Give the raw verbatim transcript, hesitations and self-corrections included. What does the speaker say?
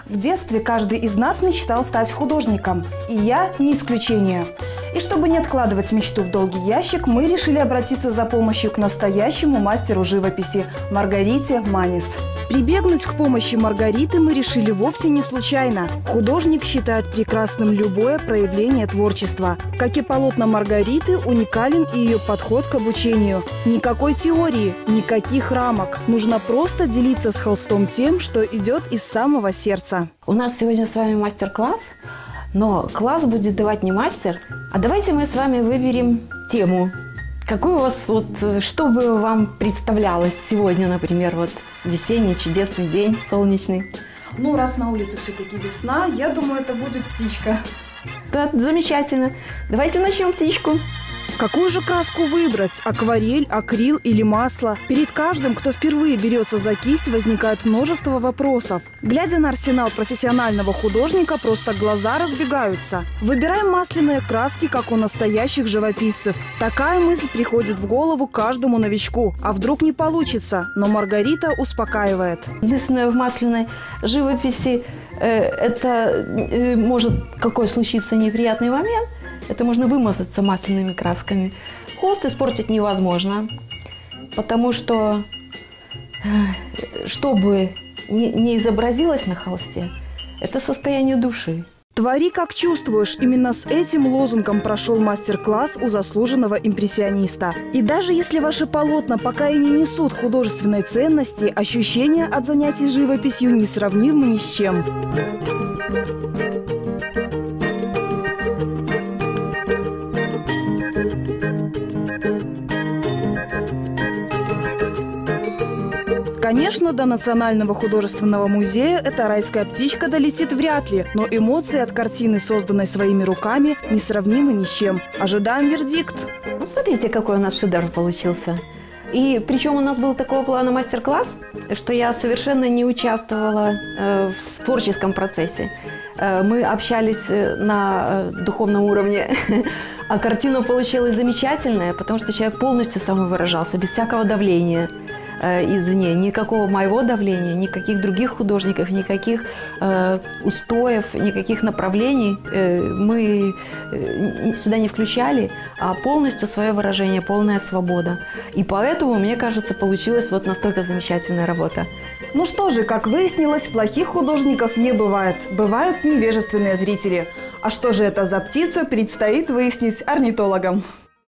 В детстве каждый из нас мечтал стать художником, и я не исключение. И чтобы не откладывать мечту в долгий ящик, мы решили обратиться за помощью к настоящему мастеру живописи – Маргарите Манис. Прибегнуть к помощи Маргариты мы решили вовсе не случайно. Художник считает прекрасным любое проявление творчества. Как и полотна Маргариты, уникален и ее подход к обучению. Никакой теории, никаких рамок. Нужно просто делиться с холстом тем, что идет из самого сердца. У нас сегодня с вами мастер-класс, но класс будет давать не мастер, а давайте мы с вами выберем тему. Какой у вас, вот, что бы вам представлялось сегодня, например, вот весенний чудесный день, солнечный? Ну, раз на улице все-таки весна, я думаю, это будет птичка. Да, замечательно. Давайте начнем птичку. Какую же краску выбрать? Акварель, акрил или масло? Перед каждым, кто впервые берется за кисть, возникает множество вопросов. Глядя на арсенал профессионального художника, просто глаза разбегаются. Выбираем масляные краски, как у настоящих живописцев. Такая мысль приходит в голову каждому новичку. А вдруг не получится? Но Маргарита успокаивает. Единственное, в масляной живописи э, это э, может какой случиться неприятный момент. Это можно вымазаться масляными красками. Холст испортить невозможно, потому что, что бы ни изобразилось на холсте, это состояние души. Твори, как чувствуешь. Именно с этим лозунгом прошел мастер-класс у заслуженного импрессиониста. И даже если ваши полотна пока и не несут художественной ценности, ощущения от занятий живописью несравнимы ни с чем. Конечно, до Национального художественного музея эта райская птичка долетит вряд ли, но эмоции от картины, созданной своими руками, несравнимы ни с чем. Ожидаем вердикт. Ну, смотрите, какой у нас шедевр получился. И причем у нас был такого плана мастер-класс, что я совершенно не участвовала э, в творческом процессе. Э, мы общались на э, духовном уровне, а картина получилась замечательная, потому что человек полностью самовыражался, без всякого давления извне, никакого моего давления, никаких других художников, никаких э, устоев, никаких направлений э, мы э, сюда не включали, а полностью свое выражение, полная свобода. И поэтому, мне кажется, получилась вот настолько замечательная работа. Ну что же, как выяснилось, плохих художников не бывает. Бывают невежественные зрители. А что же это за птица, предстоит выяснить орнитологам.